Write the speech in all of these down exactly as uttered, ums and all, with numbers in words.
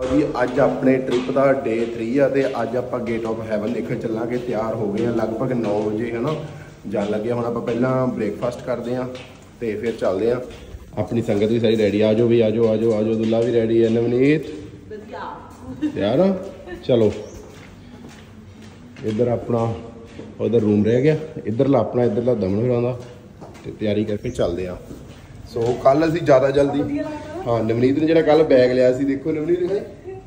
जी अज अपने ट्रिप का day three आ तो अज आप गेट ऑफ हैवन देखने चलांगे। तैयार हो गए हैं लगभग नौ बजे है ना, जान लगे। हम आप पहला ब्रेकफास्ट करते हैं तो फिर चलते हैं। अपनी संगत भी सारी रेडी, आ जाओ भी, आ जाओ आ जाओ आ जाओ। दुल्ला भी रेडी है। नवनीत तैयार हो? चलो इधर अपना उधर रूम रह गया, इधरला अपना इधरला दमन फिर तो तैयारी करके चलते हैं। सो कल असी ज़्यादा जल्दी हाँ नवनीत ने जो कल बैग लिया सी, देखो नवनीत ने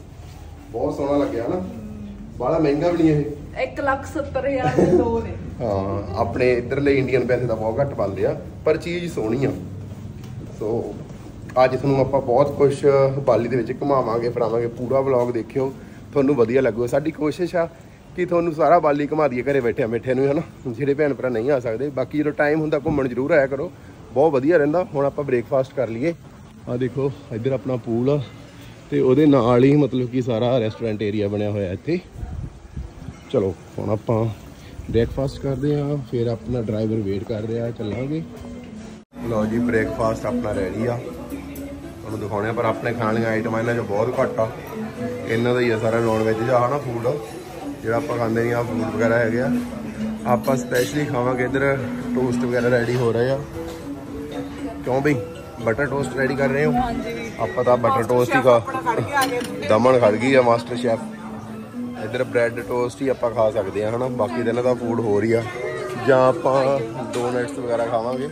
बहुत सोहना लग्या ना, बड़ा महंगा भी नहीं है, एक लाख सत्तर हजार दो ने। हाँ अपने इधरले इंडियन पैसे का बहुत घट पाते हैं पर चीज़ सोहनी आ। सो अज थोनों आप बहुत कुछ बाली के घुमावांगे फिरावांगे, पूरा व्लॉग देखियो, थोनू वधिया लगेगा। साडी कोशिश आ कि थोनू सारा बाली घुमा दिए घरे बैठे बैठे है ना, जिहड़े भैन भरा नहीं आ सकते। बाकी जो टाइम हुंदा घूमण जरूर आया करो, बहुत वधिया रहिंदा। हुण आपां ब्रेकफास्ट कर लीए। आ देखो इधर अपना पूल आ ते उहदे नाल ही मतलब कि सारा रेस्टोरेंट एरिया बनया होया इत्थे। चलो हुण आपां ब्रेकफास्ट करते हैं, फिर अपना ड्राइवर वेट कर रहा, चलांगे। लो जी ब्रेकफास्ट अपना रेडी आ, तुहानूं दिखाउणे पर अपने खाने वाली आइटम इन्हां चों बहुत घट आ। इन्हां दा ही आ सारा नॉन वैज आ ना फूड, जिहड़ा आपां खांदे नहीं आ फूड वगैरह है गया। आपां स्पैशली खावांगे। इधर टोस्ट वगैरह रेडी हो रहे हैं। क्यों बई बटर टोस्ट रेडी कर रहे हो? आप तो बटर टोस्ट ही खा, दमन खड़ गई है मास्टर शेफ। इधर ब्रैड टोस्ट ही आप खा सकते हैं है ना, बाकी दिन का फूड हो रही है जां आपां डोनट्स वगैरह खावांगे।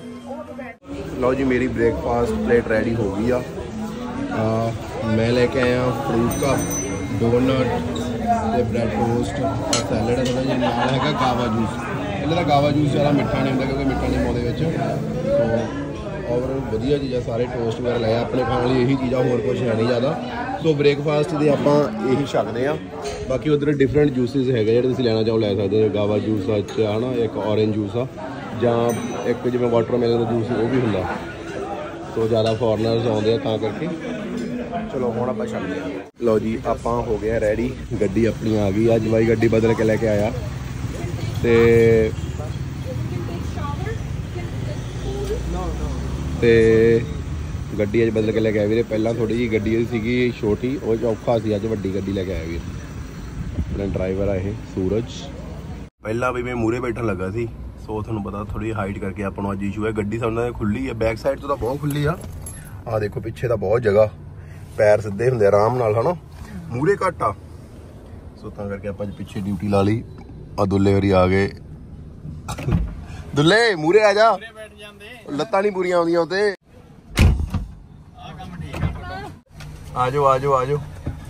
लो जी मेरी ब्रेकफास्ट प्लेट रेडी हो गई आ। मैं लेके आया फ्रूट का डोनट ते ब्रैड टोस्ट और सैलड है, थोड़ा जिहा नाल हैगा गावा जूस। इन्हां दा गावा जूस ज़्यादा मिठा नहीं होंदा क्योंकि मिठा नहीं पाउंदे विच। सो और वधिया चीज़ा सारे टोस्ट वगैरह लाया अपने खाने लिए, यही चीज़ा होर कुछ है नहीं ज़्यादा। सो ब्रेकफास्ट के आप यही छकते हैं। बाकी उधर डिफरेंट जूसिस है जो तुम लैना चाहो लै सकते हो। गावा जूस है ना, एक ऑरेंज जूस आ, जां एक जिवें वाटरमेलन का जूस वो भी होंदा। तो ज़्यादा फॉरनर्स आउंदे तां करके। चलो हुण आपां छकदे हां। लो जी आपां हो गए रेडी, गड्डी अपनी आ गई। अज बाई गड्डी बदल के लैके आया ते ते गड्डी अज बदल के लैके आया वीरे। पहला थोड़ी जी गड्डी सीगी छोटी, वो औखा सी, अज वड्डी गड्डी लैके आया वीर। अपना ड्राइवर है ये सूरज। पहला भी मैं मूहरे बैठन लगा सी, सो थोड़ा पता थोड़ी हाइट करके आपको अज इशू है। गड्डी सामने खुली है, बैक साइड तो बहुत खुली आ। आ देखो पिछे तो बहुत जगह, पैर सीधे होंगे आराम नाल है ना, मूहरे घट आ। सो तां करके आप पिछे ड्यूटी ला ली। आ दुल्ले होरी आ गए। दुल्ले मूहरे आ जा, लत्तां नहीं पूरियां आउंदियां उते। आ जाओ आ जाओ आ जाओ।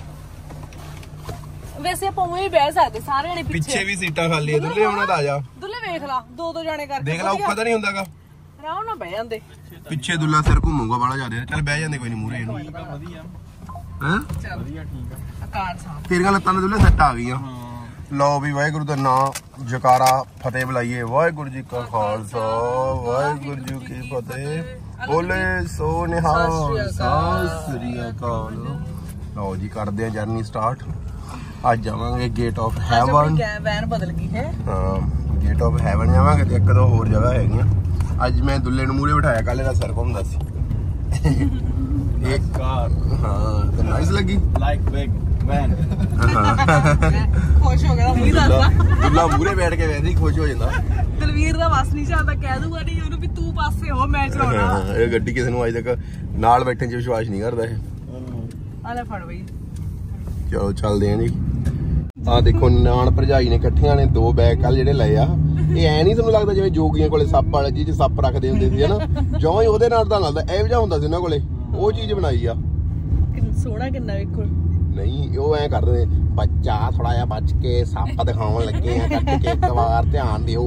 वैसे ਆਪਾਂ ਉਵੇਂ ਹੀ ਬਹਿ ਸਕਦੇ ਸਾਰੇ ਜਣੇ ਪਿੱਛੇ, ਪਿੱਛੇ ਵੀ ਸੀਟਾਂ ਖਾਲੀ ਹੈ। ਦੁੱਲੇ ਉਹਨਾਂ ਦਾ ਆ ਜਾ, ਦੁੱਲੇ ਵੇਖ ਲਾ, ਦੋ ਦੋ ਜਣੇ ਕਰਕੇ ਦੇਖ ਲਾ, ਔਖਾ ਤਾਂ ਨਹੀਂ ਹੁੰਦਾਗਾ। ਆਰਾਮ ਨਾਲ ਬਹਿ ਜਾਂਦੇ। ਪਿੱਛੇ ਦੁੱਲਾ ਸਿਰ ਘੁੰਮੂਗਾ ਬਾਲਾ ਜ਼ਿਆਦਾ। ਚੱਲ ਬਹਿ ਜਾਂਦੇ ਕੋਈ ਨਹੀਂ ਮੂਹਰੇ ਇਹਨੂੰ। ਹੈਂ ਚੱਲ ਵਧੀਆ ਠੀਕ ਆ। ਕਾਰ ਸਾਹ ਤੇਰੀਆਂ ਲੱਤਾਂ ਦੇ ਦੁੱਲੇ ਸੱਟ ਆ ਗਈਆਂ। ਲਓ ਵੀ ਵਾਹਿਗੁਰੂ ਦਾ ਨਾਮ ਜਕਾਰਾ ਫਤਿਹ ਬੁਲਾਈਏ। ਵਾਹਿਗੁਰੂ ਜੀ ਕਾ ਖਾਲਸਾ ਵਾਹਿਗੁਰੂ ਜੀ ਕੀ ਫਤਿਹ। ਬੋਲੇ ਸੋ ਨਿਹਾਲ ਸਤਿ ਸ੍ਰੀ ਅਕਾਲ। ਲਓ ਜੀ ਕਰਦੇ ਆ ਜਰਨੀ ਸਟਾਰਟ। ਅੱਜ ਜਾਵਾਂਗੇ ਗੇਟ ਆਫ ਹੈਵਨ। ਵੈਨ ਬਦਲ ਗਈ ਹੈ। ਹਾਂ ਗੇਟ ਆਫ ਹੈਵਨ ਜਾਵਾਂਗੇ ਤੇ ਇੱਕ ਦੋ ਹੋਰ ਜਗ੍ਹਾ ਹੈਗੀਆਂ। ਅੱਜ ਮੈਂ ਦੁੱਲੇ ਨੂੰ ਮੂਹਰੇ ਬਿਠਾਇਆ, ਕੱਲ ਇਹਦਾ ਸਿਰ ਘੁੰਮਦਾ ਸੀ। ਇੱਕ ਕਾਰ ਹਾਂ ਤੇ ਨਾਈਸ ਲੱਗੀ, ਲਾਈਕ ਬਿਗ ਵੈਨ। ਖੁਸ਼ ਹੋ ਗਿਆ ਮੂੰਹ ਦੱਸਦਾ। ਦੁੱਲਾ ਮੂਹਰੇ ਬੈਠ ਕੇ ਵੈਸੇ ਹੀ ਖੁਸ਼ ਹੋ ਜਾਂਦਾ। ਦਲਵੀਰ ਦਾ ਵਸ ਨਹੀਂ ਚੱਲਦਾ, ਕਹਿ ਦੂਗਾ ਨਹੀਂ ਉਹਨੂੰ ਵੀ ਤੂੰ ਪਾਸੇ ਹੋ, ਮੈਂ ਚਲਾਉਣਾ। ਇਹ ਗੱਡੀ ਕਿਸੇ ਨੂੰ ਅੱਜ ਤੱਕ ਨਾਲ ਬੈਠਣ 'ਚ ਵਿਸ਼ਵਾਸ ਨਹੀਂ ਕਰਦਾ ਇਹ। ਆ ਲੈ ਫੜ ਬਈ। ਚਲੋ ਚੱਲਦੇ ਆਂ ਜੀ। ਆ ਦੇਖੋ ਨਾਨ ਭਰਜਾਈ ਨੇ ਇਕੱਠੀਆਂ ਨੇ ਦੋ ਬੈਗ ਕੱਲ ਜਿਹੜੇ ਲਏ ਆ। ਇਹ ਐ ਨਹੀਂ ਤੁਹਾਨੂੰ ਲੱਗਦਾ ਜਿਵੇਂ ਜੋਗੀਆਂ ਕੋਲੇ ਸੱਪ ਵਾਲੇ ਜੀ ਚ ਸੱਪ ਰੱਖਦੇ ਹੁੰਦੇ ਸੀ ਹਨਾ, ਜੋ ਹੀ ਉਹਦੇ ਨਾਲ ਤਾਂ ਲੱਗਦਾ ਇਹ ਜਿਹਾ ਹੁੰਦਾ ਸੀ ਉਹਨਾਂ ਕੋਲੇ। ਉਹ ਚੀਜ਼ ਬਣਾਈ ਆ। ਸੋਹਣਾ ਕਿੰਨਾ ਵੇਖੋ। ਨਹੀਂ ਉਹ ਐ ਕਰਦੇ ਬੱਚਾ ਥੋੜਾ ਜਿਹਾ ਬਚ ਕੇ ਸੱਪ ਦਿਖਾਉਣ ਲੱਗੇ ਆ, ਕੱਟ ਕੇ ਇੱਕ ਵਾਰ ਧਿਆਨ ਦਿਓ।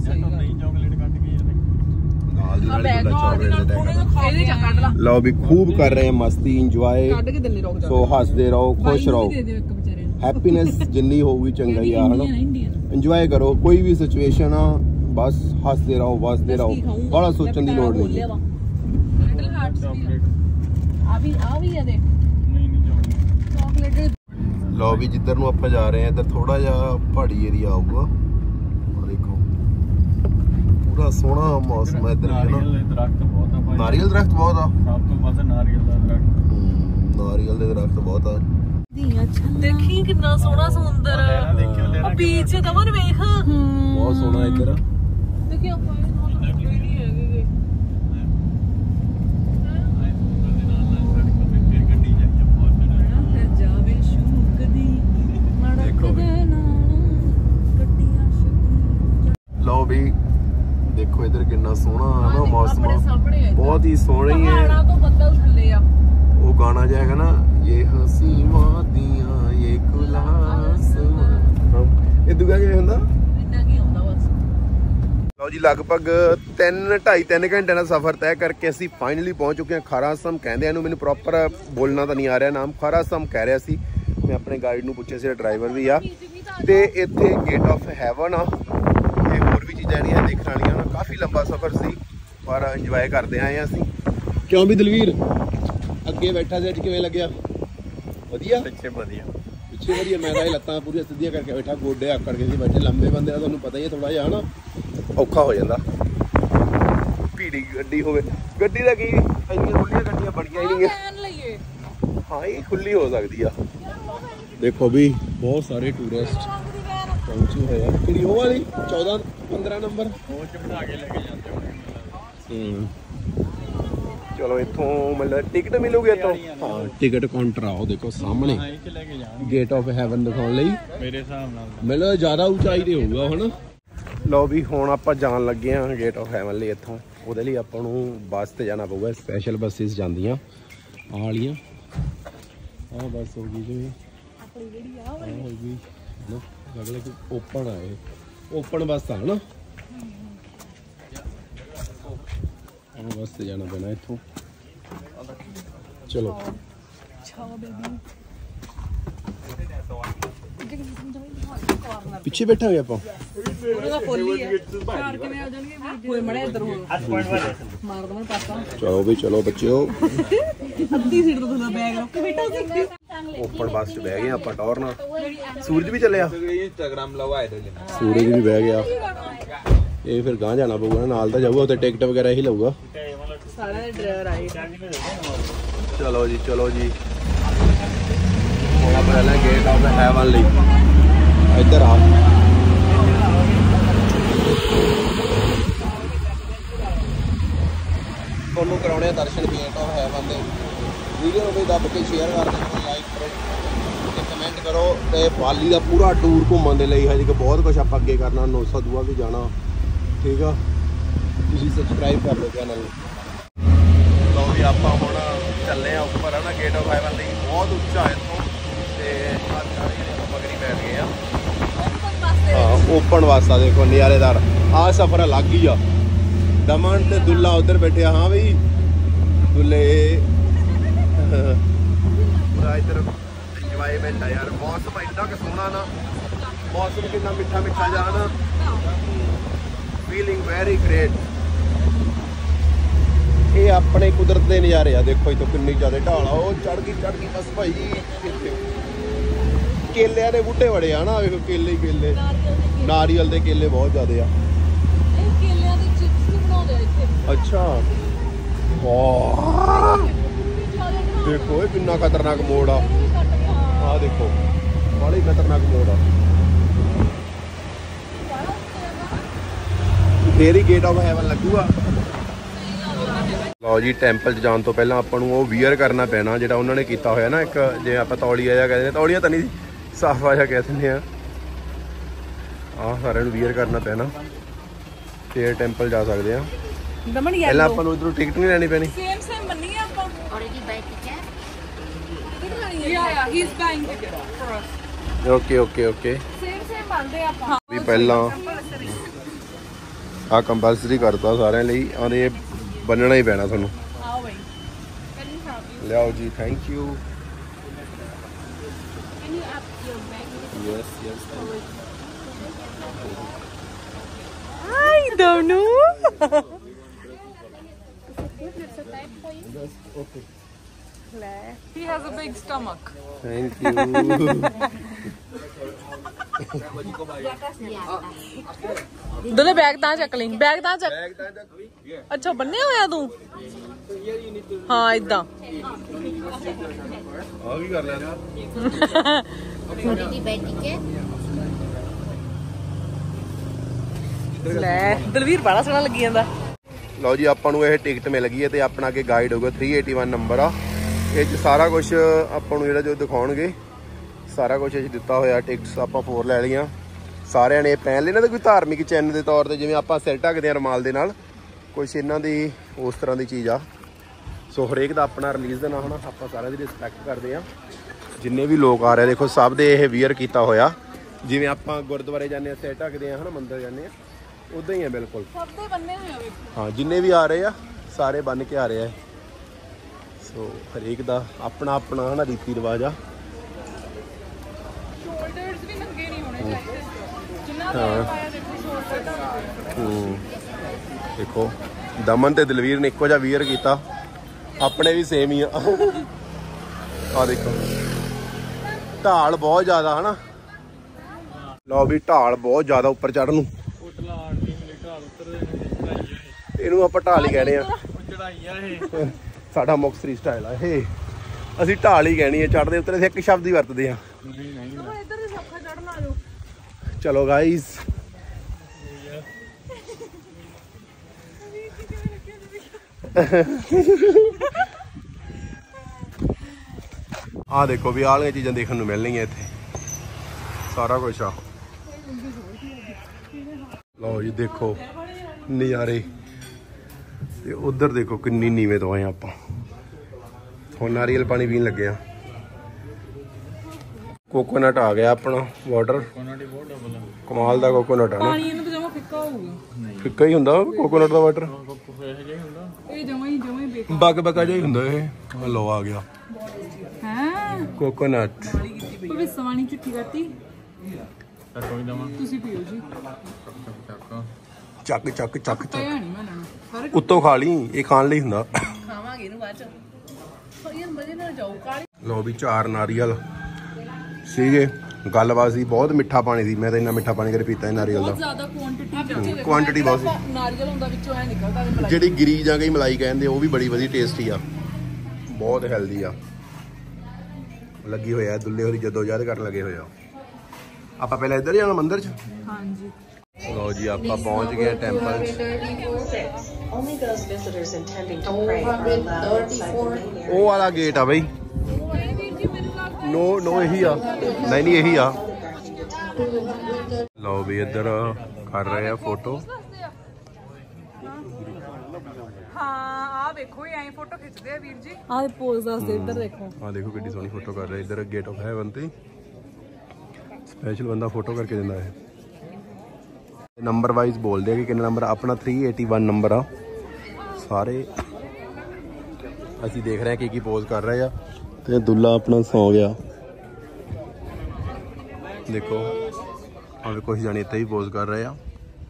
लो भी खूब कर रहे हैं मस्ती, इंजॉय। सो हसदे रहो, खुश रहो, हैप्पीनेस जिन्नी होगी चंगा ही है ना। इंजॉय करो कोई भी सिचुएशन आ, बस हसदे रहो वसदे रहो, बड़ा सोचने की लोड़ नहीं। लो भी जिधर नूं आपां जा रहे हैं इधर थोड़ा जिहा पहाड़ी एरिया आऊगा। देखो पूरा सोहना मौसम है इधर। नारियल दरख्त बहुत आ, नारियल दे दरख्त बहुत आ। ਦੇਖੀ ਕਿੰਨਾ ਸੋਹਣਾ ਸਮੁੰਦਰ ਉਹ ਬੀਚ ਦਮਨ ਵੇਖ ਬਹੁਤ ਸੋਹਣਾ ਇੱਧਰ ਦੇਖਿਓ ਕੋਈ ਨਹੀਂ ਹੈਗੇ ਫਿਰ ਜਾਵੇ ਸ਼ੂਕ ਦੀ ਮੜਕ ਦੇ ਨਾਲ ਗੱਡੀਆਂ ਛੱਡੀ। ਲਓ ਵੀ ਦੇਖੋ ਇੱਧਰ ਕਿੰਨਾ ਸੋਹਣਾ ਹੈ ਨਾ ਮੌਸਮ ਸਾਹਮਣੇ ਬਹੁਤ ਹੀ ਸੋਹਣੀ ਹੈ। ਪਹਾੜਾਂ ਤੋਂ ਬੱਦਲ ਥੱਲੇ ਆ ਉਹ ਗਾਣਾ ਜਿਹਾ ਹੈਗਾ ਨਾ ਇਹ ਹਸੀ ਵਾਦੀਆਂ ਇਹ ਕੁਲਾਸ ਇਹ ਦੁਗਾ ਕਿਵੇਂ ਹੁੰਦਾ ਇੰਨਾ ਕੀ ਹੁੰਦਾ ਬਸ। ਲਓ ਜੀ ਲਗਭਗ ਤਿੰਨ ਢਾਈ ਤਿੰਨ ਘੰਟੇ ਦਾ ਸਫ਼ਰ ਤੈਅ ਕਰਕੇ ਅਸੀਂ ਫਾਈਨਲੀ ਪਹੁੰਚ ਚੁੱਕੇ ਹਾਂ ਖਾਰਾ ਆਸਮ ਕਹਿੰਦੇ ਇਹਨੂੰ ਮੈਨੂੰ ਪ੍ਰੋਪਰ ਬੋਲਣਾ ਤਾਂ ਨਹੀਂ ਆ ਰਿਹਾ ਨਾਮ ਖਾਰਾ ਆਸਮ ਕਹਿ ਰਿਹਾ ਸੀ। ਮੈਂ ਆਪਣੇ ਗਾਈਡ ਨੂੰ ਪੁੱਛਿਆ ਸੀ ਡਰਾਈਵਰ ਵੀ ਆ ਤੇ ਇੱਥੇ ਗੇਟ ਆਫ ਹੈਵਨ ਆ ਤੇ ਹੋਰ ਵੀ ਚੀਜ਼ਾਂ ਜਿਹੜੀਆਂ ਦੇਖਣ ਵਾਲੀਆਂ ਨਾ ਕਾਫੀ ਲੰਬਾ ਸਫ਼ਰ ਸੀ ਪਰ ਇੰਜੋਏ ਕਰਦੇ ਆਏ ਆ ਅਸੀਂ। ਕਿਉਂ ਵੀ ਦਲਵੀਰ ਅੱਗੇ ਬੈਠਾ ਸੀ ਅੱਜ ਕਿਵੇਂ ਲੱਗਿਆ ਵਧੀਆ ਪਿੱਛੇ ਵਧੀਆ ਪਿੱਛੇ ਵਧੀਆ ਮੈਂ ਤਾਂ ਇਹ ਲੱਤਾਂ ਪੂਰੀਆਂ ਸਿੱਧੀਆਂ ਕਰਕੇ ਬੈਠਾ ਗੋਡੇ ਆਕੜ ਕੇ ਸੀ ਬੈਠੇ ਲੰਬੇ ਬੰਦੇ ਦਾ ਤੁਹਾਨੂੰ ਪਤਾ ਹੀ ਹੈ ਥੋੜਾ ਜਿਹਾ ਹਨਾ ਔਖਾ ਹੋ ਜਾਂਦਾ ਭੀੜੀ ਗੱਡੀ ਹੋਵੇ ਗੱਡੀ ਦਾ ਕੀ ਇੰਨੀਆਂ ਖੁੱਲੀਆਂ ਗੱਡੀਆਂ ਬਣੀਆਂ ਹੀ ਨਹੀਂ ਹਾਂ ਇਹ ਖੁੱਲੀ ਹੋ ਸਕਦੀ ਆ। ਦੇਖੋ ਵੀ ਬਹੁਤ ਸਾਰੇ ਟੂਰਿਸਟ ਪਹੁੰਚੇ ਹੋਏ ਆ ਕਿਹੜੀ ਉਹ ਵਾਲੀ ਚੌਦਾਂ ਪੰਦਰਾਂ ਨੰਬਰ ਉਹ ਚ ਬਣਾ ਕੇ ਲੈ ਕੇ ਜਾਂਦੇ ਹੂੰ ਚਲੋ ਇੱਥੋਂ ਮਤਲਬ ਟਿਕਟ ਮਿਲੂਗੀ ਇੱਥੋਂ ਹਾਂ ਟਿਕਟ ਕਾਊਂਟਰ ਆਓ ਦੇਖੋ ਸਾਹਮਣੇ ਗੇਟ ਆਫ ਹੈਵਨ ਦਿਖਾਉਣ ਲਈ ਮੇਰੇ ਹਿਸਾਬ ਨਾਲ ਮੈਨੂੰ ਜ਼ਿਆਦਾ ਉਚਾਈ ਤੇ ਹੋਊਗਾ ਹਨਾ। ਲਓ ਵੀ ਹੁਣ ਆਪਾਂ ਜਾਣ ਲੱਗੇ ਹਾਂ ਗੇਟ ਆਫ ਹੈਵਨ ਲਈ ਇੱਥੋਂ ਉਹਦੇ ਲਈ ਆਪਾਂ ਨੂੰ ਬੱਸ ਤੇ ਜਾਣਾ ਪਊਗਾ ਸਪੈਸ਼ਲ ਬੱਸਿਸ ਜਾਂਦੀਆਂ ਆਹ ਵਾਲੀਆਂ ਆਹ ਬੱਸ ਹੋ ਗਈ ਜੀ ਆਪਣੀ ਜਿਹੜੀ ਆ ਹੋ ਗਈ ਨਾ ਅਗਲੇ ਕੋ ਓਪਨ ਆ ਇਹ ਓਪਨ ਬੱਸ ਆ ਹਨਾ ਆਹ ਬੱਸ ਤੇ ਜਾਣਾ ਪੈਣਾ ਇੱਥੋਂ ਚਲੋ ਪਿੱਛੇ ਬੈਠਾਂਗੇ ਆਪਾਂ ਚਲੋ ਵੀ ਚਲੋ ਬੱਚਿਓ ਅੱਧੀ ਸੀਟ ਤੋਂ ਬੈਗ ਰੱਖ ਕੇ ਬੈਠਾ ਸੀ ਓਪਨ ਬੱਸ 'ਚ ਬਹਿ ਗਏ ਆਪਾਂ ਟੌਰ ਨਾਲ ਸੂਰਜ ਵੀ ਚੱਲਿਆ ਸੂਰਜ ਵੀ ਬਹਿ ਗਿਆ ਇਹ ਫਿਰ ਗਾਂ ਜਾਣਾ ਪਊਗਾ ਨਾਲ ਤਾਂ ਜਾਊਗਾ ਉੱਥੇ ਟਿਕਟ ਵਗੈਰਾ ਹੀ ਲਊਗਾ ਸਾਰਿਆਂ ਦੇ ਡਰਾਈਵਰ ਆਏ ਚਲੋ ਜੀ ਚਲੋ ਜੀ ਹੁਣ ਆਪਾਂ ਲੈ ਗੇਟ ਆਫ ਹੈਵਨ ਲਈ ਇੱਧਰ ਆ ਤੁਹਾਨੂੰ ਕਰਾਉਣੇ ਆ ਦਰਸ਼ਨ ਗੇਟ ਆਫ ਹੈਵਨ ਦੇ ਵੀਡੀਓ ਨੂੰ ਵੀ ਦੱਬ ਕੇ ਸ਼ੇਅਰ ਕਰ ਦਿਓ ਲਾਈਕ ਕਰੋ ਤੇ ਕਮੈਂਟ ਕਰੋ ਤੇ ਬਾਲੀ ਦਾ ਪੂਰਾ ਟੂਰ ਘੁੰਮਣ ਦੇ ਲਈ ਹਜੇ ਕਿ ਬਹੁਤ ਕੁਝ ਆਪਾਂ ਅੱਗੇ ਕਰਨਾ ਨੌਸਾ ਦੂਆ ਵੀ ਜਾਣਾ ਠੀਕ ਆ ਤੁਸੀਂ ਸਬਸਕ੍ਰਾਈਬ ਕਰ ਲਓ ਚੈਨਲ ਨੂੰ। ਲਓ ਵੀ ਆਪਾਂ ਹੁਣ ਚੱਲੇ ਆ ਉੱਪਰ ਹੈ ਨਾ ਗੇਟ ਆਫ ਹੈਵਨ ਲਈ ਬਹੁਤ ਉੱਚਾ ਇੱਥੋਂ ਤੇ ਮਗਰੀ ਬੈਠ ਗਏ ਆ ਹਾਂ ਓਪਨ ਵਾਸਤਾ ਦੇਖੋ ਨਿਆਰੇਦਾਰ ਆਹ ਸਫ਼ਰ ਅਲੱਗ ਹੀ ਆ ਦਮਨ ਤੇ ਦੁੱਲਾ ਉਧਰ ਬੈਠਿਆ ਹਾਂ ਬਈ ਦੁੱਲੇ ਪੂਰਾ ਇੱਧਰ ਇੰਜੋਏਮੈਂਟ ਆ ਯਾਰ ਮੌਸਮ ਇੰਨਾ ਕਿ ਸੋਹਣਾ ਨਾ ਮੌਸਮ ਕਿੰਨਾ ਮਿੱਠਾ ਮਿੱਠਾ ਜਾ ਨਾ ਫੀਲਿੰਗ ਵੈਰੀ ਗ੍ਰੇਟ ਇਹ ਆਪਣੇ ਕੁਦਰਤ ਦੇ ਨਜ਼ਾਰੇ ਆ ਦੇਖੋ ਇੱਥੋਂ ਕਿੰਨੀ ਜ਼ਿਆਦਾ ਢਾਲ ਆ ਉਹ ਚੜ ਗਈ ਚੜ ਗਈ ਬਸ ਭਾਈ ਕੇਲਿਆਂ ਦੇ ਬੂਟੇ ਬੜੇ ਆ ਨਾ ਵੇਖੋ ਕੇਲੇ ਹੀ ਕੇਲੇ ਨਾਰੀਅਲ ਦੇ ਕੇਲੇ ਬਹੁਤ ਜ਼ਿਆਦੇ ਆ ਇਹ ਕੇਲਿਆਂ ਦੀ ਚਿਪਸ ਵੀ ਬਣਾਉਂਦੇ ਆ ਇੱਥੇ ਅੱਛਾ ਵਾਹ ਦੇਖੋ ਇਹ ਕਿੰਨਾ ਖਤਰਨਾਕ ਮੋੜ ਆ ਆਹ ਦੇਖੋ ਬੜਾ ਹੀ ਖਤਰਨਾਕ ਮੋੜ ਆ ਫੇਰ ਹੀ ਗੇਟ ਆਫ ਹੈਵਨ ਲੱਗੂਗਾ। ਲਓ ਜੀ ਟੈਂਪਲ 'ਚ ਜਾਣ ਤੋਂ ਪਹਿਲਾਂ ਆਪਾਂ ਨੂੰ ਉਹ ਵੀਅਰ ਕਰਨਾ ਪੈਣਾ ਜਿਹੜਾ ਉਹਨਾਂ ਨੇ ਕੀਤਾ ਹੋਇਆ ਨਾ ਇੱਕ ਜੇ ਆਪਾਂ ਤੌਲੀਆ ਜਿਹਾ ਕਹਿੰਦੇ ਤੌਲੀਆ ਤਾਂ ਨਹੀਂ ਸਾਫਾ ਜਿਹਾ ਕਹਿ ਦਿੰਦੇ ਆ ਆਹ ਸਾਰਿਆਂ ਨੂੰ ਵੀਅਰ ਕਰਨਾ ਪੈਣਾ ਫੇਰ ਟੈਂਪਲ ਜਾ ਸਕਦੇ ਆ ਪਹਿਲਾਂ ਆਪਾਂ ਨੂੰ ਇਧਰੋਂ ਟਿਕਟ ਨਹੀਂ ਲੈਣੀ ਪੈਣੀ ਸੇਮ ਸੇਮ ਬੰਨੀ ਆਪਾਂ already by ticket yeah yeah he is buying ticket for us okay okay okay same same ਬੰਦੇ ਆਪਾਂ ਵੀ ਪਹਿਲਾਂ ਆ ਕੰਪਲਸਰੀ ਕਰਤਾ ਸਾਰਿਆਂ ਲਈ ਔਰ ਇਹ ਬੰਨਣਾ ਹੀ ਪੈਣਾ ਤੁਹਾਨੂੰ ਆਓ ਬਈ ਲਿਆਓ ਜੀ thank you can you up your bag yes yes I don't know. okay He has a big stomach. thank you ਦਲੇ ਬੈਗ ਤਾਂ ਚੱਕ ਲਈ ਬੈਗ ਤਾਂ ਚੱਕ ਅੱਛਾ ਬੰਨੇ ਹੋਇਆ ਤੂੰ ਹਾਂ ਇਦਾਂ ਆ ਕੀ ਕਰ ਲਿਆ थोड़ी सी बैठ के ਲੈ ਦਲਵੀਰ ਬੜਾ ਸੋਹਣਾ ਲੱਗੀ ਜਾਂਦਾ। ਲਓ ਜੀ ਆਪਾਂ ਨੂੰ ਇਹ ਟਿਕਟ ਮਿਲ ਗਈ ਹੈ ਤੇ ਆਪਣਾ ਅੱਗੇ ਗਾਈਡ ਹੋਊਗਾ तीन सौ इक्यासी ਨੰਬਰ ਆ। ਇਹ 'ਚ ਸਾਰਾ ਕੁਝ ਆਪਾਂ ਨੂੰ ਜਿਹੜਾ ਜੋ ਦਿਖਾਉਣਗੇ ਸਾਰਾ ਕੁਝ ਇਹ 'ਚ ਦਿੱਤਾ ਹੋਇਆ। ਟਿਕਟਸ ਆਪਾਂ ਫੋਰ ਲੈ ਲਈਆਂ ਸਾਰਿਆਂ ਨੇ। ਪਹਿਲੇ ਇਹਨਾਂ ਦੇ ਕੋਈ ਧਾਰਮਿਕ ਚਿੰਨ੍ਹ ਦੇ ਤੌਰ ਤੇ ਜਿਵੇਂ ਆਪਾਂ ਸਿਰ ਢੱਕਦੇ ਹਾਂ ਰੁਮਾਲ ਦੇ ਨਾਲ, ਕੁਛ ਇਹਨਾਂ ਦੀ ਉਸ ਤਰ੍ਹਾਂ ਦੀ ਚੀਜ਼ ਆ। ਸੋ ਹਰੇਕ ਦਾ ਆਪਣਾ ਰਿਲੀਜ਼ ਨਾ ਹੋਣਾ, ਆਪਾਂ ਸਾਰਿਆਂ ਦੀ ਰਿਸਪੈਕਟ ਕਰਦੇ ਹਾਂ। ਜਿੰਨੇ ਵੀ ਲੋਕ ਆ ਰਹੇ ਦੇਖੋ ਸਭ ਦੇ ਇਹ ਵੀਅਰ ਕੀਤਾ ਹੋਇਆ, ਜਿਵੇਂ ਆਪਾਂ ਗੁਰਦੁਆਰੇ ਜਾਂਦੇ ਹਾਂ ਸਿਰ ਢੱਕਦੇ ਹਾਂ ਹਨਾ, ਮੰਦਿਰ ਜਾਂਦੇ ਹਾਂ ਉਦਾਂ ਹੀ ਆ ਬਿਲਕੁਲ। ਸਭ ਦੇ ਬੰਨੇ ਹੋਏ ਆ ਵੇਖੋ। ਹਾਂ ਜਿੰਨੇ ਵੀ ਆ ਰਹੇ ਆ ਸਾਰੇ ਬੰਨ ਕੇ ਆ ਰਹੇ ਆ। ਸੋ ਹਰੇਕ ਦਾ ਆਪਣਾ ਆਪਣਾ ਹਨਾ ਰੀਤੀ ਰਿਵਾਜ ਆ। ਸ਼ੋਲਡਰਸ ਵੀ ਨੰਗੇ ਨਹੀਂ ਹੋਣੇ ਚਾਹੀਦੇ। ਜਿੰਨਾ ਹਾਂ। ਪਾਇਆ ਦੇਖੋ ਸ਼ੋਲਡਰ ਹੂੰ ਦੇਖੋ ਦਮਨ ਤੇ ਦਲਵੀਰ ਨੇ ਇੱਕੋ ਜਿਹਾ ਵੀਅਰ ਕੀਤਾ, ਆਪਣੇ ਵੀ ਸੇਮ ਹੀ ਆ। ਆ ਦੇਖੋ ਢਾਲ ਬਹੁਤ ਜ਼ਿਆਦਾ ਹਨਾ। ਲਓ ਵੀ ਢਾਲ ਬਹੁਤ ਜ਼ਿਆਦਾ ਉੱਪਰ ਚੜ੍ਹਨ ਨੂੰ, ਇਹਨੂੰ ਆਪਾਂ ਢਾਲ ਹੀ ਕਹਿਣੇ ਆ। ਸਾਡਾ ਮੁਕਤਸਰੀ ਸਟਾਈਲ ਆ ਇਹ, ਅਸੀਂ ਢਾਲ ਹੀ ਕਹਿਣੀ ਹੈ। ਚੜ੍ਹਦੇ ਉੱਤਰੇ ਇੱਕ ਸ਼ਬਦ ਹੀ ਵਰਤਦੇ ਆ। ਇੱਧਰ ਦੇ ਸੌਖਾ ਚੜ੍ਹਨਾ ਆਜੋ। ਚਲੋ ਗਾਈਜ਼ ਆ ਦੇਖੋ ਵੀ ਆਹ ਵਾਲੀਆਂ ਚੀਜ਼ਾਂ ਦੇਖਣ ਨੂੰ ਮਿਲਣਗੀਆਂ ਇੱਥੇ, ਸਾਰਾ ਕੁਛ ਆ। ਲਓ ਜੀ ਦੇਖੋ ਨਜ਼ਾਰੇ। ਤੇ ਉਧਰ ਦੇਖੋ ਕਿੰਨੀ ਨੀਵੇਂ ਤੋਂ ਆਏ ਆਪਾਂ। ਹੁਣ ਨਾਰੀਅਲ ਪਾਣੀ ਪੀਣ ਲੱਗੇ ਆ। ਕੋਕੋਨਟ ਆ ਗਿਆ ਆਪਣਾ ਵਾਟਰ, ਕਮਾਲ ਦਾ ਕੋਕੋਨਟ ਆ ਨਾ। ਪਾਣੀ ਇਹਨੂੰ ਤਾਂ ਜਮਾ ਫਿੱਕਾ ਹੋਊਗਾ। ਫਿੱਕਾ ਹੀ ਹੁੰਦਾ ਕੋਕੋਨਟ ਦਾ ਵਾਟਰ, ਇਹ ਜਮਾ ਹੀ ਜਮਾ ਹੀ ਬੇਕਾਰ ਬੱਗ ਬੱਗਾ ਜਿਹਾ ਹੀ ਹੁੰਦਾ ਇਹ। ਲਓ ਆ ਗਿਆ ਹੈ ਕੋਕੋਨਟ। ਕੋਈ ਸਵਾਣੀ ਚਿੱਠੀ ਕਰਤੀ ਤੁਸੀਂ ਪੀਓ ਜੀ। ਚੱਕ ਚੱਕ ਚੱਕ ਚੱਕ ਆਇਆ ਨਹੀਂ ਮੈਂ ਲੈਣਾ ਸਾਰੇ ਉੱਤੋਂ ਖਾ ਲਈ, ਇਹ ਖਾਣ ਲਈ ਹੁੰਦਾ। ਖਾਵਾਂਗੇ ਇਹਨੂੰ ਬਾਅਦ ਚ। ਯਾਰ ਮਜ਼ੇ ਨਾਲ ਜਾਓ ਕਾਲੀ। ਲਓ ਵੀ ਚਾਰ ਨਾਰੀਅਲ ਸੀਗੇ। ਗੱਲਬਾਤ ਸੀ, ਬਹੁਤ ਮਿੱਠਾ ਪਾਣੀ ਸੀ। ਮੈਂ ਤਾਂ ਇੰਨਾ ਮਿੱਠਾ ਪਾਣੀ ਕਦੇ ਪੀਤਾ ਨਹੀਂ ਨਾਰੀਅਲ ਬਹੁਤ ਦਾ। ਜ਼ਿਆਦਾ ਕੁਆਂਟੀਟੀ ਕੁਆਂਟੀਟੀ ਬਹੁਤ ਸੀ। ਨਾਰੀਅਲ ਹੁੰਦਾ ਵਿੱਚੋਂ ਐ ਨਿਕਲਦਾ ਤੇ ਮਲਾਈ। ਜਿਹੜੀ ਗਰੀ ਜਾਂ ਗਈ ਮਲਾਈ ਕਹਿੰਦੇ ਉਹ ਵੀ ਬੜੀ ਵਧੀਆ ਟੇਸਟੀ ਆ, ਬਹੁਤ ਹੈਲਦੀ ਆ। ਲੱਗੀ ਹੋਇਆ ਦੁੱਲੇ ਹੋਰੀ ਜਦੋਂ ਯਾਦ ਕਰਨ ਲੱਗੇ ਹੋਇਆ। ਆਪਾਂ ਪਹਿਲਾਂ ਇੱਧਰ ਜਾਣਾ ਮੰਦਿਰ 'ਚ। ਹਾਂਜੀ ਲਓ ਜੀ ਆਪਾਂ ਪਹੁੰਚ ਗਏ ਟੈਂਪਲ 'ਚ। ਉਹ ਵਾਲਾ ਗੇਟ ਆ ਬਈ। ਨੋ ਨੋ ਇਹੀ ਆ, ਨਹੀਂ ਨਹੀਂ ਇਹੀ ਆ। ਲਓ ਵੀ ਇੱਧਰ ਕਰ ਰਹੇ ਆ ਫੋਟੋ। ਹਾਂ ਆ ਵੇਖੋ ਇਹ ਐਂ ਫੋਟੋ ਖਿੱਚਦੇ ਆ ਵੀਰ ਜੀ। ਆਹ ਪੋਜ਼ ਦੱਸਦੇ ਇੱਧਰ ਦੇਖੋ। ਆ ਦੇਖੋ ਕਿੰਨੀ ਸੋਹਣੀ ਫੋਟੋ ਕਰ ਰਿਹਾ। ਇੱਧਰ ਗੇਟ ਆਫ ਹੈਵਨ ਤੇ ਸਪੈਸ਼ਲ ਬੰਦਾ ਫੋਟੋ ਕਰਕੇ ਦਿੰਦਾ ਹੈ। ਨੰਬਰ ਵਾਈਜ਼ ਬੋਲਦੇ ਆ ਕਿ ਕਿੰਨਾ ਨੰਬਰ ਆਪਣਾ। तीन सौ इक्यासी ਨੰਬਰ ਆ। ਸਾਰੇ ਅਸੀਂ ਦੇਖ ਰਹੇ ਹਾਂ ਕੀ ਕੀ ਪੋਜ਼ ਕਰ ਰਹੇ ਆ। ਤੇ ਦੁੱਲਾ ਆਪਣਾ ਸੌ ਗਿਆ। ਦੇਖੋ ਆਵੇ ਕੁਝ ਜਾਣੇ ਇੱਥੇ ਹੀ ਪੋਜ਼ ਕਰ ਰਹੇ ਆ।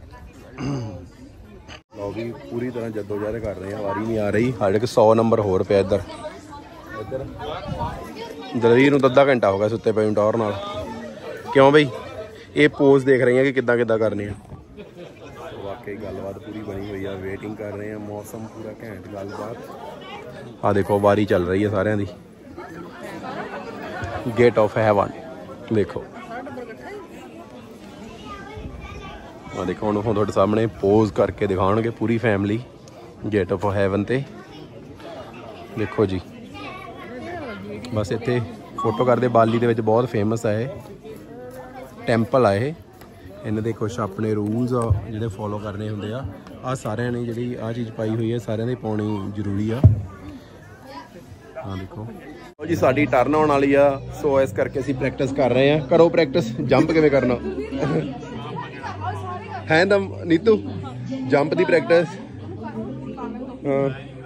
ਲਓ ਵੀ ਪੂਰੀ ਤਰ੍ਹਾਂ ਜੱਦੋਜਹਿਦ ਕਰ ਰਹੇ ਆ, ਵਾਰੀ ਨਹੀਂ ਆ ਰਹੀ। ਸਾਡੇ ਕੋਲ सौ ਨੰਬਰ ਹੋਰ ਪਿਆ ਇੱਧਰ। ਇੱਧਰ ਦਲਵੀਰ ਨੂੰ ਤਾਂ ਅੱਧਾ ਘੰਟਾ ਹੋ ਗਿਆ ਸੁੱਤੇ ਪਏ ਟੌਰ ਨਾਲ। ਕਿਉਂ ਬਈ ਇਹ ਪੋਜ਼ ਦੇਖ ਰਹੇ ਆ ਕਿ ਕਿੱਦਾਂ ਕਿੱਦਾਂ ਕਰਨੇ ਆ। ਵਾਕਈ ਗੱਲਬਾਤ ਪੂਰੀ ਬਣੀ ਹੋਈ ਆ। ਵੇਟਿੰਗ ਕਰ ਰਹੇ ਆ, ਮੌਸਮ ਪੂਰਾ ਘੈਂਟ ਗੱਲਬਾਤ। ਆ ਦੇਖੋ ਵਾਰੀ ਚੱਲ ਰਹੀ ਹੈ ਸਾਰਿਆਂ ਦੀ। ਗੇਟ ਆਫ ਹੈਵਨ ਦੇਖੋ। ਆ ਦੇਖੋ ਹੁਣ ਤੁਹਾਡੇ ਸਾਹਮਣੇ ਪੋਜ਼ ਕਰਕੇ ਦਿਖਾਉਣਗੇ ਪੂਰੀ ਫੈਮਿਲੀ ਗੇਟ ਆਫ ਹੈਵਨ ਤੇ। ਦੇਖੋ ਜੀ ਬਸ ਇੱਥੇ ਫੋਟੋ ਕਰਦੇ। ਬਾਲੀ ਦੇ ਵਿੱਚ ਬਹੁਤ ਫੇਮਸ ਆ ਇਹ ਟੈਂਪਲ ਆ। ਇਹ ਇਹਨਾਂ ਦੇ ਕੁਛ ਆਪਣੇ ਰੂਲਸ ਆ ਜਿਹੜੇ ਫੋਲੋ ਕਰਨੇ ਹੁੰਦੇ ਆ। ਆਹ ਸਾਰਿਆਂ ਨੇ ਜਿਹੜੀ ਆਹ ਚੀਜ਼ ਪਾਈ ਹੋਈ ਹੈ ਸਾਰਿਆਂ ਦੇ ਪਾਉਣੀ ਜ਼ਰੂਰੀ ਆ। ਹਾਂ ਦੇਖੋ ਉਹ ਜੀ ਸਾਡੀ ਟਰਨ ਆਉਣ ਵਾਲੀ ਆ। ਸੋ ਇਸ ਕਰਕੇ ਅਸੀਂ ਪ੍ਰੈਕਟਿਸ ਕਰ ਰਹੇ ਆ। ਕਰੋ ਪ੍ਰੈਕਟਿਸ। ਜੰਪ ਕਿਵੇਂ ਕਰਨਾ ਹੈ ਤਾਂ ਨੀਤੂ, ਜੰਪ ਦੀ ਪ੍ਰੈਕਟਿਸ। ਹਾਂ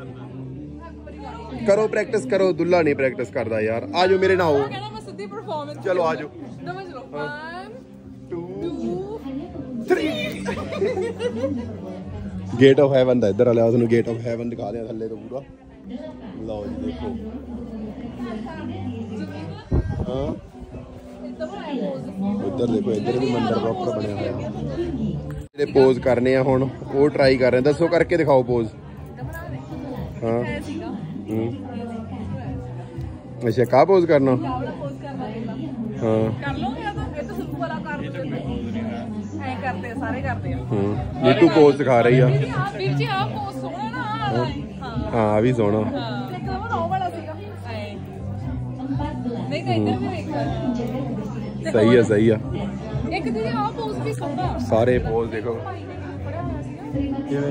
ਕਰੋ ਪ੍ਰੈਕਟਿਸ ਕਰੋ। ਦੁੱਲਾ ਨਹੀਂ ਪ੍ਰੈਕਟਿਸ ਕਰਦਾ ਯਾਰ। ਆ ਜਾਓ ਮੇਰੇ ਨਾਲ ਆਓ। ਚਲੋ ਆ ਜਾਓ। ਗੇਟ ਆਫ ਹੈਵਨ ਦਾ ਇੱਧਰ ਵਾਲਿਆ ਤੁਹਾਨੂੰ ਗੇਟ ਆਫ ਹੈਵਨ ਦਿਖਾ ਦਿਆਂ ਥੱਲੇ ਤੋਂ ਪੂਰਾ। ਲਓ ਜੀ ਦੇਖੋ। ਹਾਂ ਇੱਧਰ ਦੇਖੋ, ਇੱਧਰ ਵੀ ਮੰਦਿਰ ਪ੍ਰੋਪਰ ਬਣਿਆ ਹੋਇਆ। ਜਿਹੜੇ ਪੋਜ਼ ਕਰਨੇ ਆ ਹੁਣ ਉਹ ਟਰਾਈ ਕਰ ਰਹੇ। ਦੱਸੋ ਕਰਕੇ ਦਿਖਾਓ ਪੋਜ਼। ਹਾਂ ਇਹ ਸੀਗਾ ਅੱਛਾ ਕਾ ਪੋਜ਼ ਕਰਨਾ ਚਾਵਲ ਪੋਜ਼ ਕਰਨਾ ਪੈਂਦਾ ਹਾਂ ਕਰ ਲਓਗੇ ਆ ਤਾਂ ਇਹ ਤਾਂ ਸਿੱਧੂ ਵਾਲਾ ਕਰ ਦੋ ਐ ਕਰਦੇ ਆ ਸਾਰੇ ਕਰਦੇ ਆ ਹੂੰ ਨੀਤੂ ਪੋਜ਼ ਦਿਖਾ ਰਹੀ ਆ ਵੀਰ ਜੀ ਆ ਪੋਜ਼ ਸੋਹਣਾ ਨਾ ਹਾਂ ਹਾਂ ਆ ਵੀ ਸੋਹਣਾ ਹਾਂ ਇੱਕ ਉਹ ਉਹ ਵਾਲਾ ਸੀਗਾ ਐ ਨਹੀਂ ਤਾਂ ਇੱਧਰ ਵੀ ਵੇਖ ਸਹੀ ਆ ਸਹੀ ਆ ਇੱਕ ਦੀਦੀ ਆ ਪੋਜ਼ ਵੀ ਸੋਹਣਾ ਸਾਰੇ ਪੋਜ਼ ਦੇਖੋ ਕਿਵੇਂ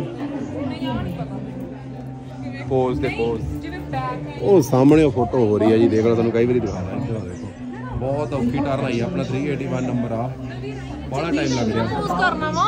ਪੋਜ਼ ਤੇ ਪੋਜ਼ ਜਿਵੇਂ ਬੈਕ ਉਹ ਸਾਹਮਣੇ ਉਹ ਫੋਟੋ ਹੋ ਰਹੀ ਆ ਜੀ ਦੇਖ ਲਓ ਤੁਹਾਨੂੰ ਕਈ ਵਾਰੀ ਦਿਖਾਦਾ ਇੱਥੇ ਦੇਖੋ ਬਹੁਤ ਔਖੀ ਟਰਨ ਆਈ ਆਪਣਾ ਤਿੰਨ ਸੌ ਇਕੱਤੀ ਨੰਬਰ ਆ ਬੜਾ ਟਾਈਮ ਲੱਗ ਰਿਹਾ ਪੋਜ਼ ਕਰਨਾ ਵਾ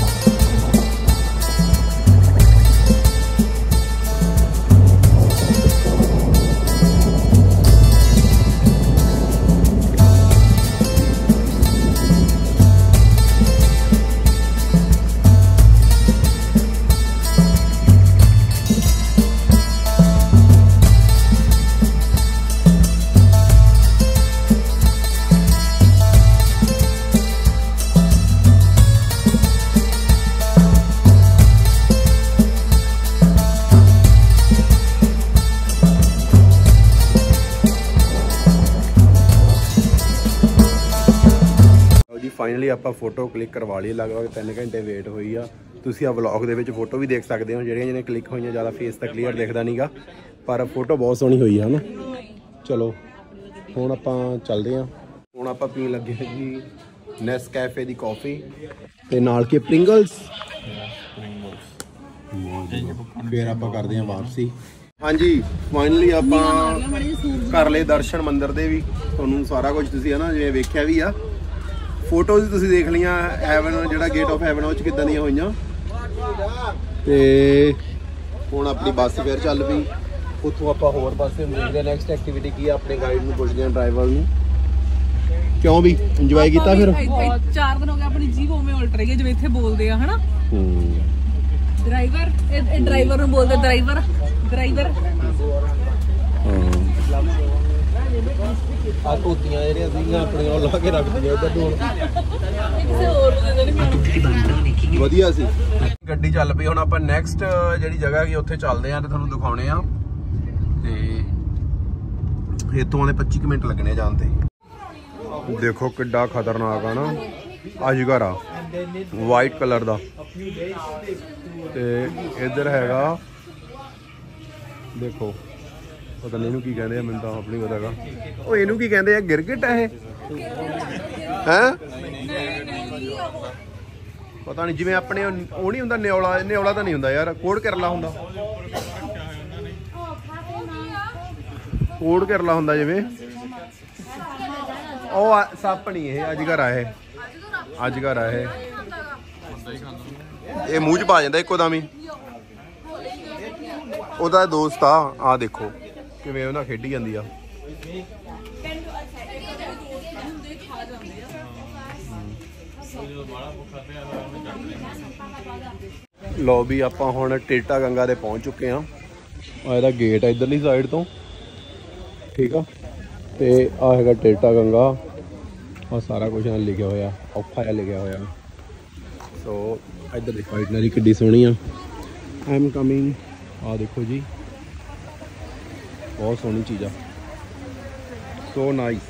ਫਾਈਨਲੀ ਆਪਾਂ ਫੋਟੋ ਕਲਿੱਕ ਕਰਵਾ ਲਈ ਲਗਭਗ ਤਿੰਨ ਘੰਟੇ ਵੇਟ ਹੋਈ ਆ ਤੁਸੀਂ ਆ ਵਲੌਗ ਦੇ ਵਿੱਚ ਫੋਟੋ ਵੀ ਦੇਖ ਸਕਦੇ ਹੋ ਜਿਹੜੀਆਂ ਜਿਹੜੀਆਂ ਕਲਿੱਕ ਹੋਈਆਂ ਜ਼ਿਆਦਾ ਫੇਸ ਤਾਂ ਕਲੀਅਰ ਦਿਖਦਾ ਨਹੀਂਗਾ ਪਰ ਫੋਟੋ ਬਹੁਤ ਸੋਹਣੀ ਹੋਈ ਆ ਹਨਾ ਚਲੋ ਹੁਣ ਆਪਾਂ ਚੱਲਦੇ ਹਾਂ ਹੁਣ ਆਪਾਂ ਪੀਣ ਲੱਗੇ ਹਾਂ ਜੀ ਨੈਸਕੈਫੇ ਦੀ ਕਾਫੀ ਤੇ ਨਾਲ ਕੇ ਪ੍ਰਿੰਗਲਸ ਫਿਰ ਆਪਾਂ ਕਰਦੇ ਹਾਂ ਵਾਪਸੀ ਹਾਂਜੀ ਫਾਈਨਲੀ ਆਪਾਂ ਕਰ ਲਏ ਦਰਸ਼ਨ ਮੰਦਿਰ ਦੇ ਵੀ ਤੁਹਾਨੂੰ ਸਾਰਾ ਕੁਝ ਤੁਸੀਂ ਹਨਾ ਜਿਵੇਂ ਵੇਖਿਆ ਵੀ ਆ ਫੋਟੋਜ਼ ਤੁਸੀਂ ਦੇਖ ਲਈਆਂ ਹੈਵਨ ਜਿਹੜਾ ਗੇਟ ਆਫ ਹੈਵਨ ਉਹ ਚ ਕਿੱਦਾਂ ਦੀਆਂ ਹੋਈਆਂ ਤੇ ਹੁਣ ਆਪਣੀ ਬੱਸ ਫਿਰ ਚੱਲ ਪਈ ਉੱਥੋਂ ਆਪਾਂ ਹੋਰ ਪਾਸੇ ਦੇਖਦੇ ਹਾਂ ਨੈਕਸਟ ਐਕਟੀਵਿਟੀ ਕੀ ਆ ਆਪਣੇ ਗਾਈਡ ਨੂੰ ਪੁੱਛਦੇ ਹਾਂ ਡਰਾਈਵਰ ਨੂੰ ਕਿਉਂ ਵੀ ਇੰਜੋਏ ਕੀਤਾ ਫਿਰ ਚਾਰ ਦਿਨ ਹੋ ਗਏ ਆਪਣੀ ਜੀਭ ਉਵੇਂ ਉਲਟ ਰਹੀ ਹੈ ਜਿਵੇਂ ਇੱਥੇ ਬੋਲਦੇ ਆ ਹਨਾ ਹੂੰ ਡਰਾਈਵਰ ਇਹ ਡਰਾਈਵਰ ਨੂੰ ਬੋਲਦੇ ਡਰਾਈਵਰ ਡਰਾਈਵਰ ਆ ਧੋਤੀਆਂ ਜਿਹੜੀਆਂ ਸੀਗੀਆਂ ਆਪਣੀਆਂ ਲਾ ਕੇ ਰੱਖਦੀਆਂ ਇੱਧਰ ਨੂੰ ਕਿਸੇ ਹੋਰ ਨੂੰ ਦੇ ਦੇਣਗੇ ਵਧੀਆ ਸੀ ਗੱਡੀ ਚੱਲ ਪਈ ਹੁਣ ਆਪਾਂ ਨੈਕਸਟ ਜਿਹੜੀ ਜਗ੍ਹਾ ਹੈਗੀ ਉੱਥੇ ਚੱਲਦੇ ਆਂ ਤੇ ਤੁਹਾਨੂੰ ਦਿਖਾਉਣੇ ਆ ਤੇ ਇੱਥੋਂ ਆਲੇ ਪੱਚੀ ਮਿੰਟ ਲੱਗਣੇ ਜਾਣ ਤੇ ਦੇਖੋ ਕਿੱਡਾ ਖਤਰਨਾਕ ਆ ਨਾ ਅਜਗਰ ਆ ਵਾਈਟ ਕਲਰ ਦਾ ਤੇ ਇੱਧਰ ਹੈਗਾ ਦੇਖੋ ਪਤਾ ਨਹੀਂ ਇਹਨੂੰ ਕੀ ਕਹਿੰਦੇ ਆ ਮੈਨੂੰ ਤਾਂ ਆਪ ਨਹੀਂ ਪਤਾਗਾ ਉਹ ਇਹਨੂੰ ਕੀ ਕਹਿੰਦੇ ਆ ਗਿਰਗਿਟ ਆ ਇਹ ਹੈ ਪਤਾ ਨਹੀਂ ਜਿਵੇਂ ਆਪਣੇ ਉਹ ਨਹੀਂ ਹੁੰਦਾ ਨਿਓਲਾ ਨਿਓਲਾ ਤਾਂ ਨਹੀਂ ਹੁੰਦਾ ਯਾਰ ਕੋੜ ਕਰਲਾ ਹੁੰਦਾ ਕੋੜ ਕਰਲਾ ਹੁੰਦਾ ਜਿਵੇਂ ਉਹ ਸੱਪ ਨਹੀਂ ਇਹ ਅਜਗਰ ਆ ਇਹ ਅਜਗਰ ਆ ਇਹ ਇਹ ਮੂੰਹ ਚ ਪਾ ਜਾਂਦਾ ਇੱਕੋ ਦਮ ਹੀ ਉਹਦਾ ਦੋਸਤ ਆ ਆ ਦੇਖੋ ਕਿਵੇਂ ਉਹਨਾਂ ਖੇਡੀ ਜਾਂਦੀ ਆ ਲੋ ਵੀ ਆਪਾਂ ਹੁਣ ਟੇਟਾ ਗੰਗਾ ਦੇ ਪਹੁੰਚ ਚੁੱਕੇ ਆ ਆ ਇਹਦਾ ਗੇਟ ਆ ਇਧਰਲੀ ਸਾਈਡ ਤੋਂ ਠੀਕ ਆ ਤੇ ਆ ਹੈਗਾ ਟੇਟਾ ਗੰਗਾ ਆ ਸਾਰਾ ਕੁਝ ਨਾਲ ਲਿਖਿਆ ਹੋਇਆ ਔਖਾ ਜਿਹਾ ਲਿਖਿਆ ਹੋਇਆ ਸੋ ਇੱਧਰ ਦੇਖੋ ਇਟਨਰੀ ਕਿੱਡੀ ਸੋਹਣੀ ਆ ਆਈ ਐਮ ਕਮਿੰਗ ਆ ਦੇਖੋ ਜੀ ਬਹੁਤ ਸੋਹਣੀ ਚੀਜ਼ ਆ ਸੋ ਨਾਈਸ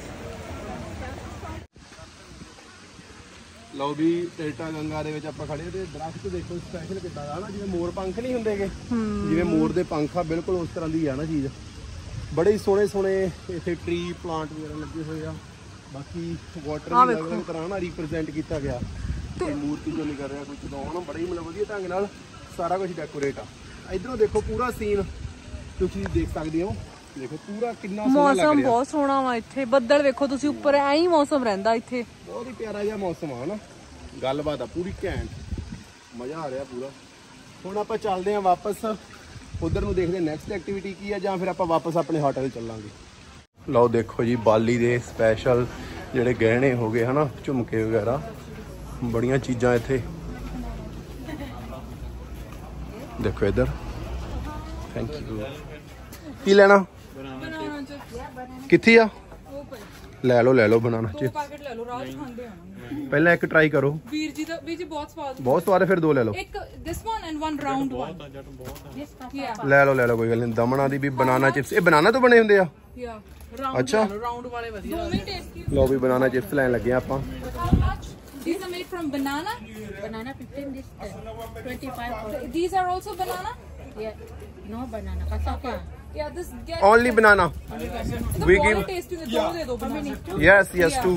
ਲਓ ਵੀ ਟੇਟਾ ਗੰਗਾ ਦੇ ਵਿੱਚ ਆਪਾਂ ਖੜੇ ਤੇ ਦਰਖਤ ਦੇਖੋ ਸਪੈਸ਼ਲ ਕਿੱਦਾਂ ਦਾ ਨਾ ਜਿਵੇਂ ਮੋਰ ਪੰਖ ਨਹੀਂ ਹੁੰਦੇਗੇ ਜਿਵੇਂ ਮੋਰ ਦੇ ਪੰਖ ਆ ਬਿਲਕੁਲ ਉਸ ਤਰ੍ਹਾਂ ਦੀ ਆ ਨਾ ਚੀਜ਼ ਬੜੇ ਸੋਹਣੇ ਸੋਹਣੇ ਇੱਥੇ ਟਰੀ ਪਲਾਂਟ ਵਗੈਰਾ ਲੱਗੇ ਹੋਏ ਆ ਬਾਕੀ ਵਾਟਰ ਵੀ ਅਲੱਗ ਤਰ੍ਹਾਂ ਨਾ ਰਿਪਰੈਜ਼ੈਂਟ ਕੀਤਾ ਗਿਆ ਤੇ ਮੂਰਤੀ ਜੋ ਨਹੀਂ ਕਰ ਰਿਹਾ ਕੁਝ ਤੋਂ ਹਨਾ ਬੜਾ ਹੀ ਮਤਲਬ ਵਧੀਆ ਢੰਗ ਨਾਲ ਸਾਰਾ ਕੁਝ ਡੈਕੋਰੇਟ ਆ ਇਧਰੋਂ ਦੇਖੋ ਪੂਰਾ ਸੀਨ ਤੁਸੀਂ ਦੇਖ ਸਕਦੇ ਹੋ ਦੇਖੋ ਪੂਰਾ ਕਿੰਨਾ ਸੋਹਣਾ ਲੱਗ ਰਿਹਾ ਮੌਸਮ ਬਹੁਤ ਸੋਹਣਾ ਵਾ ਇੱਥੇ ਬੱਦਲ ਵੇਖੋ ਤੁਸੀਂ ਉੱਪਰ ਐਂ ਹੀ ਮੌਸਮ ਰਹਿੰਦਾ ਇੱਥੇ ਬਹੁਤ ਹੀ ਪਿਆਰਾ ਜਿਹਾ ਮੌਸਮ ਆ ਨਾ ਗੱਲਬਾਤ ਆ ਪੂਰੀ ਘੈਂਟ ਮਜ਼ਾ ਆ ਰਿਹਾ ਪੂਰਾ ਹੁਣ ਆਪਾਂ ਚੱਲਦੇ ਆਂ ਵਾਪਸ ਉਧਰ ਨੂੰ ਦੇਖਦੇ ਨੈਕਸਟ ਐਕਟੀਵਿਟੀ ਕੀ ਆ ਜਾਂ ਫਿਰ ਆਪਾਂ ਵਾਪਸ ਆਪਣੇ ਹੋਟਲ ਚੱਲਾਂਗੇ ਲਓ ਦੇਖੋ ਜੀ ਬਾਲੀ ਦੇ ਸਪੈਸ਼ਲ ਜਿਹੜੇ ਗਹਿਣੇ ਹੋ ਗਏ ਹਨਾ ਝੁਮਕੇ ਵਗੈਰਾ ਬੜੀਆਂ ਚੀਜ਼ਾਂ ਇੱਥੇ ਦੇਖੋ ਇੱਧਰ ਥੈਂਕ ਯੂ ਕੀ ਲੈਣਾ ਕਿੱਥੇ ਆ ਲੈ ਲਓ ਲੈ ਲਓ ਬਨਾਨਾ ਦੋ ਚਿਪਸ ਪੈਕੇਟ ਲੈ ਲਓ ਰਾਤ ਖਾਂਦੇ ਆਵਾਂਗੇ ਪਹਿਲਾਂ ਇੱਕ ਟਰਾਈ ਕਰੋ ਵੀਰ ਜੀ ਦਾ ਵੀਰ ਜੀ ਬਹੁਤ ਸਵਾਦ ਬਹੁਤ ਸਵਾਦ ਹੈ ਫਿਰ ਦੋ ਲੈ ਲਓ ਇੱਕ this one and one round one yeah ਲੈ ਲਓ ਲੈ ਲਓ ਕੋਈ ਗੱਲ ਨਹੀਂ ਦਮਣਾ ਦੀ ਵੀ ਬਨਾਨਾ ਚਿਪਸ ਇਹ ਬਨਾਨਾ ਤੋਂ ਬਣੇ ਹੁੰਦੇ ਆ ਯਾ ਰਾਉਂਡ ਅੱਛਾ ਰਾਉਂਡ ਵਾਲੇ ਵਧੀਆ ਦੋਵੇਂ ਟੇਸਟੀ ਲਓ ਵੀ ਬਨਾਨਾ ਚਿਪਸ ਲੈਣ ਲੱਗੇ ਆਪਾਂ These are made from banana. Banana fifteen, this twenty-five. For, These are also banana. yeah, no banana. Cassava. Yeah, this get only banana the we we give- tasty the ਦੋ ਦੇ ਦੋ banana. Yes yes two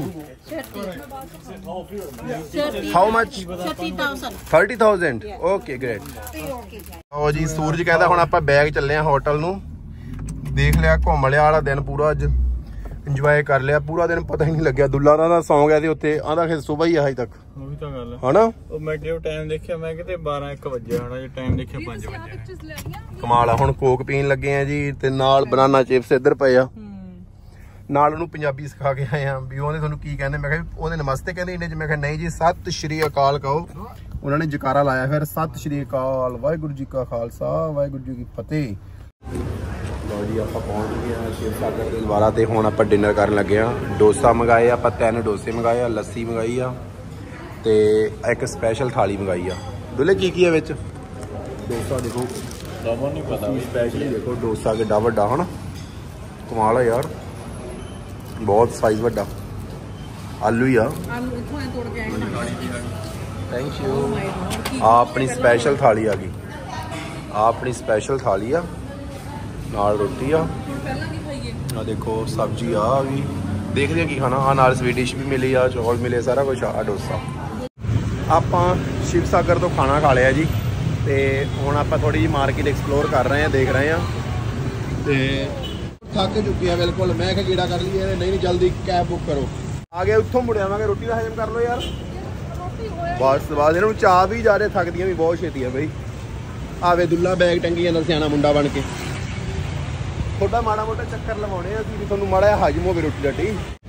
Thirty. How much Thirty thousand. thirty thousand okay great ਓ ਜੀ ਸੂਰਜ ਕਹਿੰਦਾ ਹੁਣ ਆਪਾਂ bag ਚੱਲੇ ਆ ਹੋਟਲ ਨੂੰ ਦੇਖ ਲਿਆ ਘੁੰਮ ਲਿਆ ਵਾਲਾ ਦਿਨ ਪੂਰਾ ਅੱਜ ਇੰਜੋਏ ਕਰ ਲਿਆ ਪੂਰਾ ਦਿਨ ਪਤਾ ਹੀ ਨਹੀਂ ਲੱਗਿਆ ਦੁੱਲਾ ਦਾ ਸੌਂ ਗਿਆ ਤੇ ਉੱਤੇ ਆਂਦਾ ਫਿਰ ਸਵੇਰ ਹੀ ਆ ਹਜੇ ਤੱਕ ਉਹ ਵੀ ਤਾਂ ਗੱਲ ਹਨਾ ਉਹ ਮੈਂ ਕਿਹਾ ਟਾਈਮ ਦੇਖਿਆ ਮੈਂ ਕਿਤੇ ਬਾਰਾਂ ਇੱਕ ਵਜੇ ਹੋਣਾ ਜੇ ਟਾਈਮ ਦੇਖਿਆ ਪੰਜ ਵਜੇ Pictures ਲੈ ਲਈਆਂ ਕਮਾਲ ਆ ਹੁਣ ਕੋਕ ਪੀਣ ਲੱਗੇ ਆ ਜੀ ਤੇ ਨਾਲ ਬਨਾਨਾ ਚਿਪਸ ਇੱਧਰ ਪਏ ਆ ਨਾਲ ਉਹਨੂੰ ਪੰਜਾਬੀ ਸਿਖਾ ਕੇ ਆਏ ਆ ਵੀ ਉਹਨੇ ਤੁਹਾਨੂੰ ਕੀ ਕਹਿੰਦੇ ਮੈਂ ਕਿਹਾ ਉਹਨੇ ਨਮਸਤੇ ਕਹਿੰਦੇ ਇੰਨੇ ਚ ਮੈਂ ਕਿਹਾ ਨਹੀਂ ਜੀ ਸਤਿ ਸ਼੍ਰੀ ਅਕਾਲ ਕਹੋ ਉਹਨਾਂ ਨੇ ਜਕਾਰਾ ਲਾਇਆ ਫਿਰ ਸਤਿ ਸ਼੍ਰੀ ਅਕਾਲ ਵਾਹਿਗੁਰੂ ਜੀ ਕਾ ਖਾਲਸਾ ਵਾਹਿਗੁਰੂ ਜੀ ਕੀ ਫਤਿਹ ਲਓ ਜੀ ਆਪਾਂ ਪਹੁੰਚ ਗਏ ਆ ਸ਼ਿਵ ਸਾਗਰ ਦੇ ਦੁਆਰਾ ਤੇ ਹੁਣ ਆਪਾਂ ਡਿਨਰ ਕਰਨ ਲੱਗੇ ਆ ਡੋਸਾ ਮੰਗਾਏ ਆਪਾਂ ਤਿੰਨ ਡੋਸੇ ਮੰਗਾਏ ਆ ਲੱਸੀ ਮੰਗਾਈ ਆ ਤੇ ਇੱਕ ਸਪੈਸ਼ਲ ਥਾਲੀ ਮੰਗਾਈ ਆ ਦੁੱਲੇ ਕੀ ਕੀ ਹੈ ਵਿੱਚ ਡੋਸਾ ਦੇਖੋ ਦਮਨ ਨਹੀਂ ਪਤਾ ਵੀ ਸਪੈਸ਼ਲੀ ਦੇਖੋ ਡੋਸਾ ਕਿੱਡਾ ਵੱਡਾ ਹਨਾ ਕਮਾਲ ਆ ਯਾਰ ਬਹੁਤ ਸਾਈਜ਼ ਵੱਡਾ ਆਲੂ ਹੀ ਆ ਆਲੂ ਇੱਥੋਂ ਐ ਤੋੜ ਕੇ ਆਏ ਥੈਂਕ ਯੂ ਆ ਆਪਣੀ ਸਪੈਸ਼ਲ ਥਾਲੀ ਆ ਗਈ ਆ ਆਪਣੀ ਸਪੈਸ਼ਲ ਥਾਲੀ ਆ ਨਾਲ ਰੋਟੀ ਆ ਪਹਿਲਾਂ ਨਹੀਂ ਖਾਈਏ ਆ ਦੇਖੋ ਸਬਜ਼ੀ ਆ ਵੀ ਦੇਖਦੇ ਆ ਕੀ ਖਾਣਾ ਆ ਨਾਲ ਸਵੀਟ ਡਿਸ਼ ਵੀ ਮਿਲੀ ਆ ਚੌਲ ਮਿਲੇ ਸਾਰਾ ਕੁਝ ਆ ਡੋਸਾ ਆਪਾਂ ਸ਼ਿਵ ਸਾਗਰ ਤੋਂ ਖਾਣਾ ਖਾ ਲਿਆ ਜੀ ਤੇ ਹੁਣ ਆਪਾਂ ਥੋੜੀ ਜਿਹੀ ਮਾਰਕੀਟ ਐਕਸਪਲੋਰ ਕਰ ਰਹੇ ਆ ਦੇਖ ਰਹੇ ਆ ਤੇ ਥੱਕ ਚੁੱਕੇ ਆ ਬਿਲਕੁਲ ਮੈਂ ਕਿਹਾ ਕੀੜਾ ਕਰ ਲਈਏ ਨਹੀਂ ਨਹੀਂ ਜਲਦੀ ਕੈਬ ਬੁੱਕ ਕਰੋ ਆ ਗਏ ਉੱਥੋਂ ਮੁੜ ਆਵਾਂਗੇ ਰੋਟੀ ਦਾ ਹਜਮ ਕਰ ਲਓ ਯਾਰ ਬਸ ਬਾਅਦ ਇਹਨਾਂ ਨੂੰ ਚਾਹ ਵੀ ਜਾ ਰਹੇ ਥੱਕਦੀਆਂ ਵੀ ਬਹੁਤ ਛੇਤੀ ਆ ਬਈ ਆਵੇ ਦੁੱਲਾ ਬੈਗ ਟੰਗੀ ਜਾਂਦਾ ਸਿਆਣਾ ਮੁੰਡਾ ਬਣ ਕੇ ਥੋੜਾ ਮਾੜਾ ਮੋਟਾ ਚੱਕਰ ਲਵਾਉਣੇ ਆ ਅਸੀਂ ਤੁਹਾਨੂੰ ਮਾੜਾ ਜਿਹਾ ਹਜਮ ਹੋਵੇ ਰੋਟੀ ਰਾਟੀ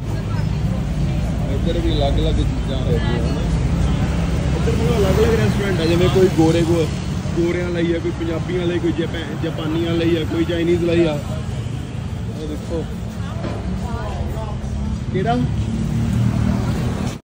ਇੱਧਰ ਵੀ ਅਲੱਗ ਅਲੱਗ ਚੀਜ਼ਾਂ ਹੋ ਗਈਆਂ ਇੱਧਰ ਪੂਰਾ ਅਲੱਗ ਅਲੱਗ ਰੈਸਟੋਰੈਂਟ ਆ ਜਿਵੇਂ ਕੋਈ ਗੋਰੇ ਕੋ ਗੋਰਿਆਂ ਲਈ ਆ ਕੋਈ ਪੰਜਾਬੀਆਂ ਲਈ ਕੋਈ ਜਾਪਾਨੀਆਂ ਲਈ ਆ ਕੋਈ ਚਾਈਨੀਜ਼ ਲਈ ਆ ਇਹ ਦੇਖੋ ਕਿਹੜਾ